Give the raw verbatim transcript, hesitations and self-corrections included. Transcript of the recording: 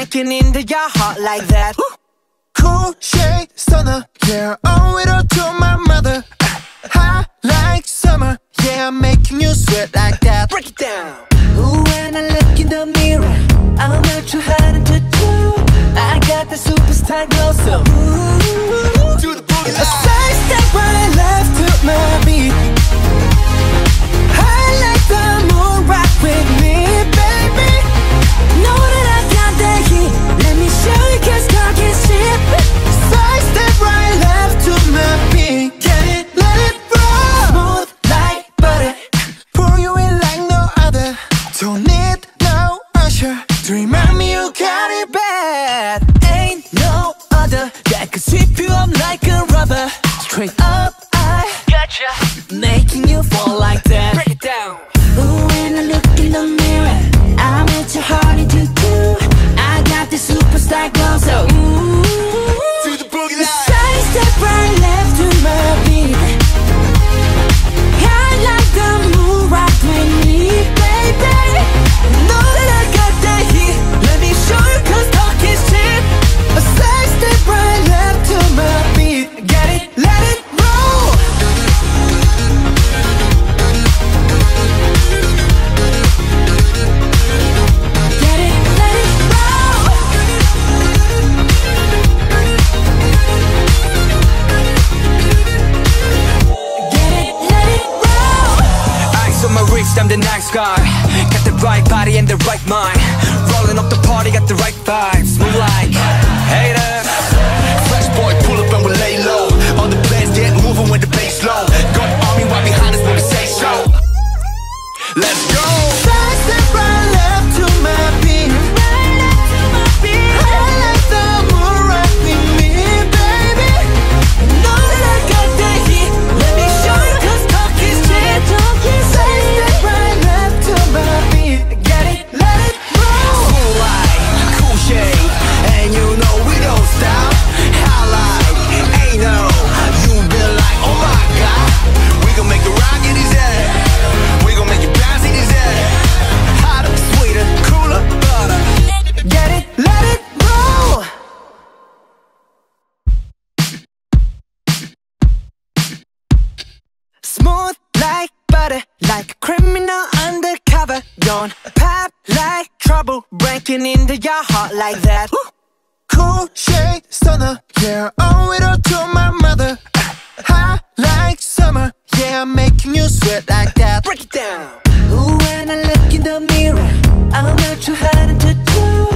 breaking into your heart like that. Cool shade stunner, yeah, owe it all to my mother. Hot like summer, yeah, I'm making you sweat like that. Break it down. Ooh, when I look in the mirror, I'm not too hard to do. I got the superstar glow, so ooh, Do the boogie a side step right left to my beat. I like the moon rock with me, baby. Know that I got the heat. Let me show you, cause talk is cheap. Side step right left to my beat. Get it, let it roll. Smooth like butter. Pour you in like no other. Don't need no usher to remind me you got it bad. Ain't no other that could sweep you up like a rubber. Straight up, I Gotcha. making you fall like that. Break it down. Ooh, when I look in the mirror, I'm at your heart to do. I got the superstar glow, so ooh, Do the boogie line. side step right left to my beat. I like the moon rock with me, baby. Know that I got that heat. Let me show you, cause talk is cheap. A side step right left to my beat. Get it, let it roll. Get it, let it roll. Get it, let it roll. Ice on my wrist, I'm the nice guy. Got the right body and the right mind. Rolling up the party, got the right vibes. Move like haters. Fresh boy, pull up and we lay low. All the players get moving with the bass low. Got the army right behind us when we say so. Let's go. Side step right left to my beat. I like the moon rock with me, baby. Know that I got that heat. Let me show you, cause talk is cheap. Talk is Side step right left to my beat. Get it, let it roll. Cool light, cool shade, and you know we don't stop. Highlight, ain't no, you been like, oh my god. We gon' make it rock in his head. We gon' make it bounce in his head. Hotter, sweeter, cooler, butter. Get it, let it roll. Smooth like butter, like a criminal undercover. Don't pop like trouble, breaking into your heart like that. Cool shade stunner, yeah, owe it all to my mother. Hot like summer, yeah, I'm making you sweat like that. Break it down. Ooh, when I look in the mirror, I'm not too hard to do.